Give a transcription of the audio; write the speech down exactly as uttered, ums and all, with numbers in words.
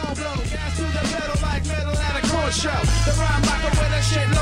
blow, blow. Gas to the pedal like metal at a car show. The rhyme rocker with a shit